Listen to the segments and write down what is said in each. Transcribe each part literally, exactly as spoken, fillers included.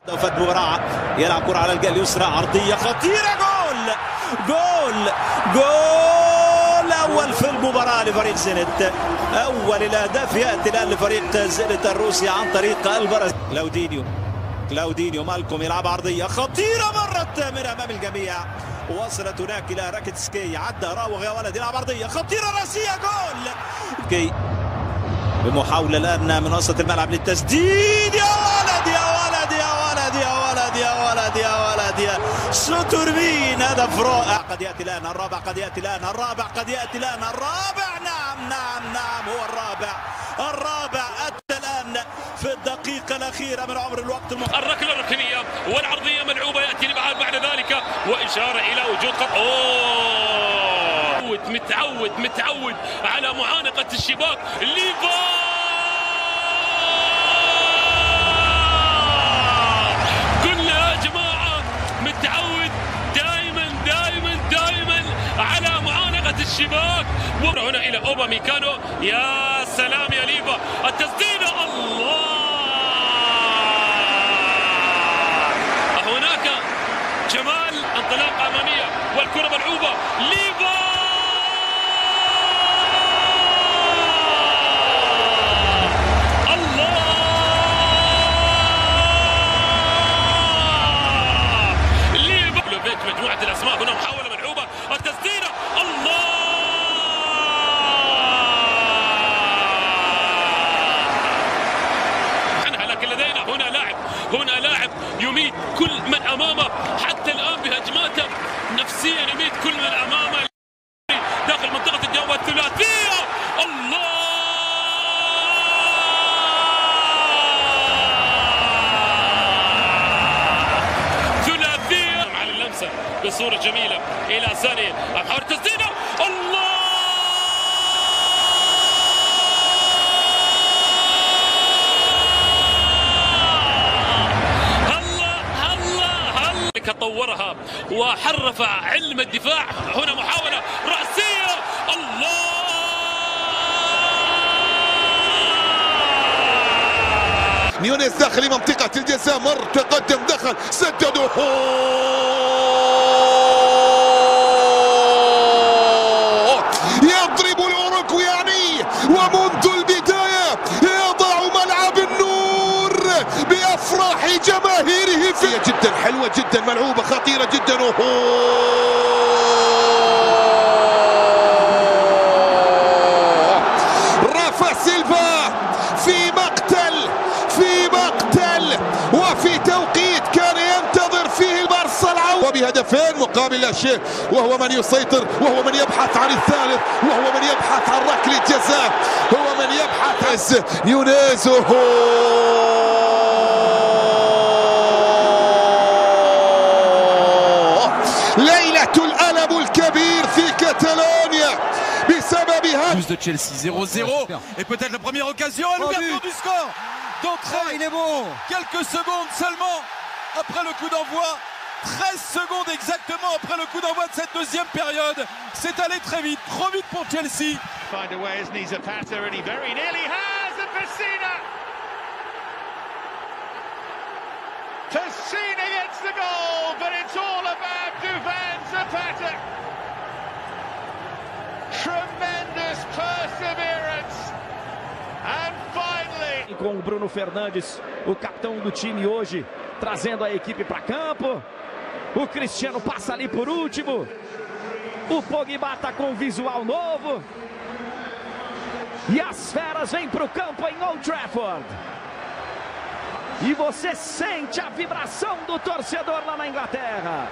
فت مباراة يلعب كرة على الجهة اليسرى، عرضية خطيرة، جول جول جول أول في المباراة لفريق زينت. أول الأهداف يأتي الآن لفريق زينت الروسي عن طريق البرازيل. كلاودينيو كلاودينيو مالكم يلعب عرضية خطيرة، مرت من أمام الجميع، وصلت هناك إلى راكيتسكي، عدى راوغ يا ولد، يلعب عرضية خطيرة راسية، جول. كي بمحاولة الآن من وسط الملعب للتسديد، يا ولد يا ولد يا ولد يا ولد يا ولد يا ولد يا ستورمين، هدف رائع. قد يأتي الآن الرابع، قد يأتي الآن الرابع، قد يأتي الآن الرابع، نعم نعم نعم هو الرابع. الرابع أتى الآن في الدقيقة الأخيرة من عمر الوقت المح... الركلة الركنية والعرضية ملعوبة، يأتي بعد بعد ذلك وإشارة إلى وجود خط. أوه متعود متعود على معانقة الشباك. ليفا كلها يا جماعة متعود دائما دائما دائما على معانقة الشباك. هنا إلى أوباميكانو، يا سلام يا ليفا، التسديدة، الله، هناك جمال، انطلاقة أمامية والكرة ملعوبة، ليفا الله، ليفا لوفيتش، مجموعة الأسماء هنا، محاولة ملعوبة، التسديدة، الله، لكن لدينا هنا لاعب هنا لاعب يميت كل من أمامه، حتى الآن بهجماته نفسيا يميت كل من أمامه داخل منطقة الجو الثلاثية، الله، ثلاثية على اللمسة بصورة جميلة إلى ثانية، محاولة تسديدة، الله، طورها وحرف علم الدفاع. هنا محاولة رأسية، الله، نيونيز داخل منطقة الجزاء، مر تقدم دخل سدده، يضرب الأوروغواياني ومنذ البداية يضع ملعب النور بأفراح جماهيره. فيها جدا حلوة جدا، ملعوبة خطيرة جدا، رافا سيلفا في مقتل في مقتل وفي توقيت كان ينتظر فيه البارسا العودة، وبهدفين مقابل لا شيء، وهو من يسيطر، وهو من يبحث عن الثالث، وهو من يبحث عن ركلة جزاء، هو من يبحث نيونيز. ليلة الألم الكبير في كاتالونيا بسبب هذا. de Chelsea zéro zéro et peut-être la première occasion à l'ouverture du score d'entrée. Oh, il est bon. Quelques secondes seulement après le coup d'envoi, treize secondes exactement après le coup d'envoi de cette deuxième période. C'est allé très vite, trop vite pour Chelsea. Find a way as Zapata, and he very nearly has, and Pessina. Pessina gets the goal, but it's all about Duvan Zapata. Tremendous perseverance, and finally. Com o Bruno Fernandes, o capitão do time hoje, trazendo a equipe para campo. O Cristiano passa ali por último. O Pogba está com visual novo. E as feras vêm para o campo em Old Trafford. E você sente a vibração do torcedor lá na Inglaterra.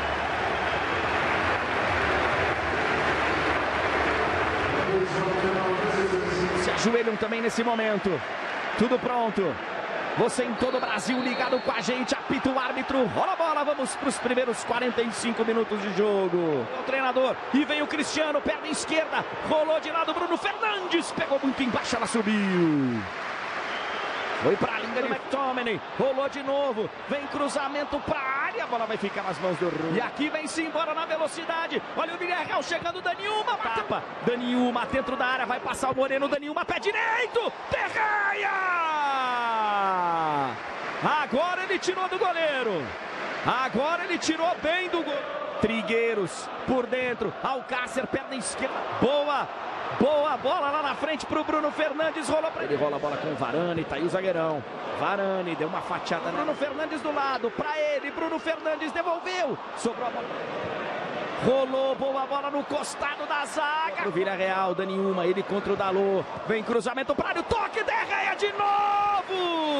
Se ajoelham também nesse momento. Tudo pronto. Você em todo o Brasil ligado com a gente, apita o árbitro, rola a bola, vamos para os primeiros quarenta e cinco minutos de jogo. O treinador, e vem o Cristiano, perna esquerda, rolou de lado, Bruno Fernandes, pegou muito embaixo, ela subiu. Foi para a linha do McTominay, rolou de novo, vem cruzamento para a área, a bola vai ficar nas mãos do Rui. E aqui vem-se embora na velocidade, olha o Villarreal chegando, Daniuma, tapa, Daniuma dentro da área, vai passar o Moreno, Daniuma, pé direito, Terraia! Agora ele tirou do goleiro. Agora ele tirou bem do goleiro. Trigueiros por dentro. Alcácer, perna esquerda. Boa. Boa bola lá na frente para o Bruno Fernandes. Rolou para ele. Rola a bola com o Varane. Tá aí o zagueirão. Varane deu uma fatiada. Né? Bruno Fernandes do lado. Para ele. Bruno Fernandes devolveu. Sobrou a bola. Rolou, boa bola no costado da zaga. O Villarreal, dá nenhuma, ele contra o Dalot. Vem cruzamento para o toque, derreia de novo.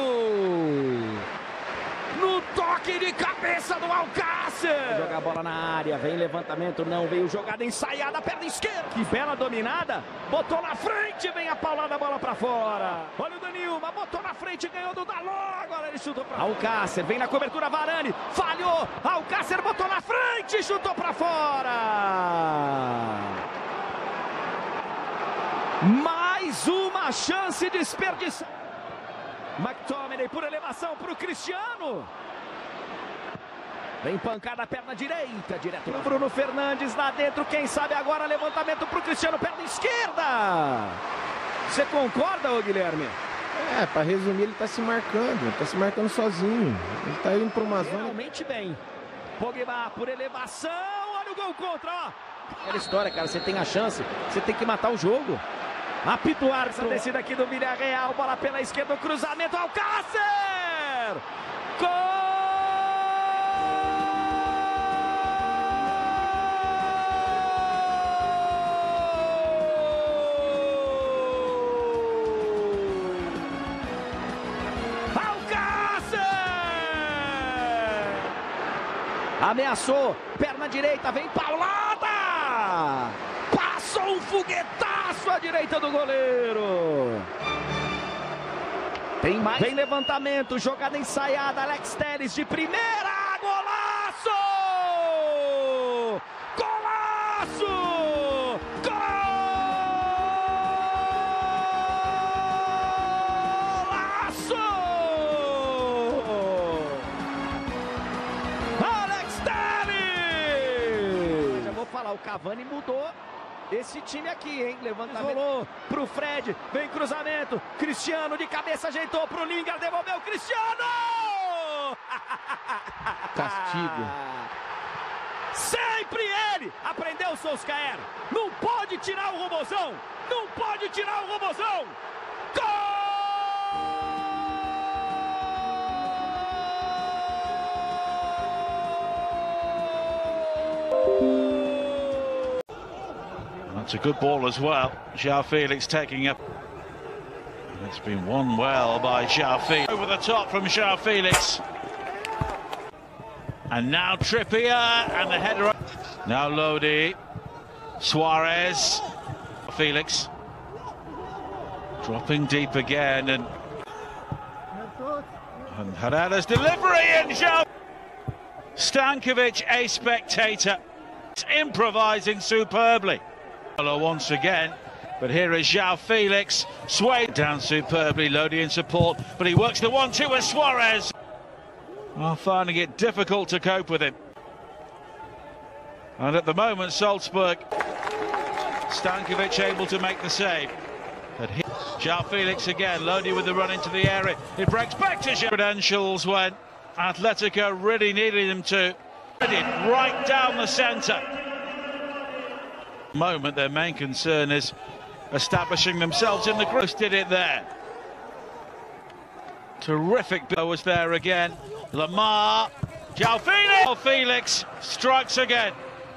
No toque de cabeça do Alcácer. Joga a bola na área, vem levantamento, não, veio jogada ensaiada, perna esquerda. Que bela dominada, botou na frente, vem a paulada, a bola para fora. Olha o Danilma, botou na frente, ganhou do Dalot, agora ele chutou para Alcácer, vem na cobertura, Varane, falhou, Alcácer botou na frente, chutou para fora. Mais uma chance desperdiçada. McTominay por elevação para o Cristiano. Vem pancada, perna direita, direto no Bruno Fernandes lá dentro. Quem sabe agora levantamento para o Cristiano, perna esquerda. Você concorda, ô Guilherme? É, para resumir, ele está se marcando, está se marcando sozinho. Ele está indo para uma zona. Realmente bem. Pogba por elevação, olha o gol contra, ó. Aquela história, cara, você tem a chance, você tem que matar o jogo. Apito o árbitro. Essa descida aqui do Villarreal, bola pela esquerda, o cruzamento, Alcácer! Gol! Ameaçou, perna direita, vem paulada! Passou um foguetaço à direita do goleiro. Tem mais. Vem levantamento, jogada ensaiada, Alex Telles de primeira, golaço! Golaço! Golaço! O Cavani mudou esse time aqui, hein? Levantamento. Rolou pro Fred, vem cruzamento. Cristiano de cabeça ajeitou pro Lingard, devolveu o Cristiano! Castigo. Sempre ele! Aprendeu o Solskjaer. Não pode tirar o Robozão! Não pode tirar o Robozão! Gol! That's a good ball as well. João Felix taking up. It's been won well by João Felix. Over the top from João Felix. And now Trippier and the header. Now Lodi. Suarez. Felix. Dropping deep again. And, and Herrera's delivery and João. Stankovic, a spectator. Improvising superbly. Once again, but here is João Felix, swayed down superbly, Lodi in support, but he works the one two with Suarez. Well, finding it difficult to cope with him. And at the moment, Salzburg, Stankovic able to make the save. But here, João Felix again, Lodi with the run into the area. It breaks back to João. Credentials when Atletico really needed him to. Right down the centre. Moment, their main concern is establishing themselves in the group. Did it there. Terrific blow was there again. Lamar, João Felix. Felix strikes again.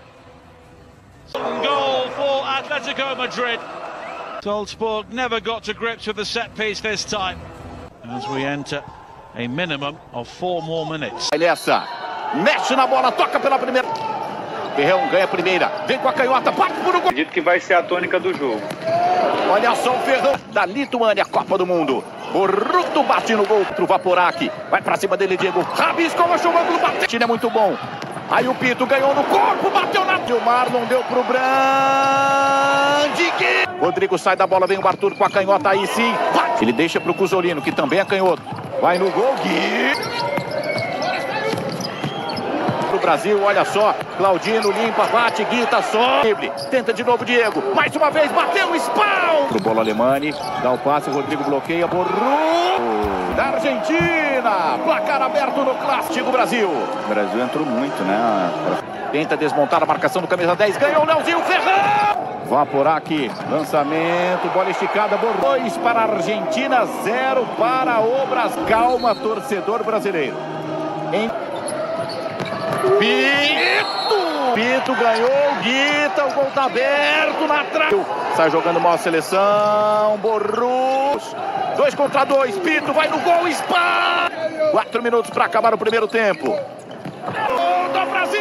Goal for Atletico Madrid. Salzburg never got to grips with the set piece this time. As we enter a minimum of four more minutes. Essa mexe na bola, toca pela primeira. Ferrão ganha a primeira, vem com a canhota, bate por um gol. Acredito que vai ser a tônica do jogo. Olha só o Ferrão da Lituânia, Copa do Mundo. O Ruto bate no gol pro Vaporak. Vai pra cima dele, Diego. Rabisco, achou o ângulo, bateu. Chile é muito bom. Aí o Pito ganhou no corpo, bateu na... O Marlon deu pro Brandique. Rodrigo sai da bola, vem o Arthur com a canhota, aí sim. Bate. Ele deixa pro Cusolino, que também é canhoto. Vai no gol, Gui. Brasil, olha só, Claudino limpa, bate, Guita, só. Tenta de novo Diego, mais uma vez, bateu o spawn. Pro bola Alemani, dá o passe, o Rodrigo bloqueia, Borru. da Argentina. Placar aberto no Clássico Brasil. O Brasil entrou muito, né? Tenta desmontar a marcação do camisa dez. Ganhou o Leozinho Ferrão. Vaporac, lançamento, bola esticada, dois para a Argentina, zero para o Brasil. Calma, torcedor brasileiro. Em... Pito! Pito ganhou, Guita, o gol tá aberto na trave. Sai jogando mal a seleção, Borrus. Dois contra dois, Pito vai no gol, spa! Quatro minutos para acabar o primeiro tempo. Gol do Brasil!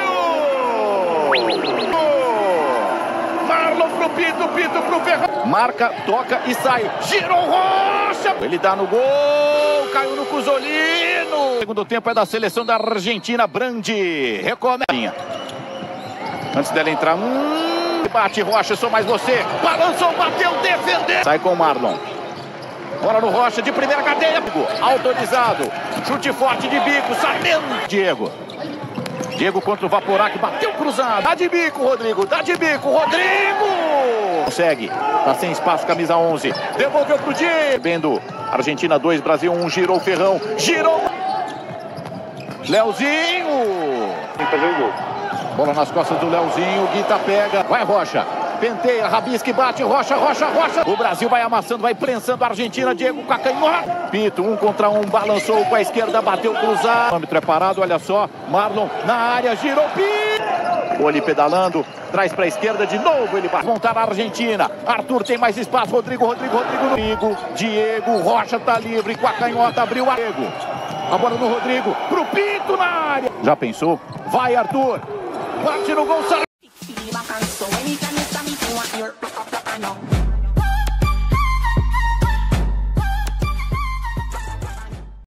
Marlon pro Pito, Pito pro Ferrão. Marca, toca e sai. Girou Rocha. Ele dá no gol. Caiu no Cusolino. Segundo tempo é da seleção da Argentina. Brandi. Recomeça. Antes dela entrar. Hum, bate Rocha, sou mais você. Balançou, bateu, defendeu. Sai com o Marlon. Bola no Rocha de primeira cadeia. Autorizado. Chute forte de bico. Sabendo. Diego. Diego contra o Vaporac, bateu cruzado. Dá de bico, Rodrigo. Dá de bico, Rodrigo. Consegue. Tá sem espaço, camisa onze. Devolveu pro Diego. Vendo. Argentina dois, Brasil um. Girou o Ferrão. Girou. Leozinho. Bola nas costas do Leozinho. Guita pega. Vai, Rocha. Penteia, rabisca e bate. Rocha, Rocha, Rocha. O Brasil vai amassando, vai prensando a Argentina. Diego com a canhota. Pito, um contra um. Balançou com a esquerda, bateu cruzado. O árbitro é parado, olha só. Marlon na área, girou. Pito. O ali pedalando. Traz para a esquerda de novo. Ele vai montar a Argentina. Arthur tem mais espaço. Rodrigo, Rodrigo, Rodrigo. Rodrigo. Diego, Rocha tá livre. Com a canhota, abriu a Diego. A bola no Rodrigo. Pro Pito na área. Já pensou? Vai, Arthur. Bate no gol. Sai. So anytime you stand me, you want your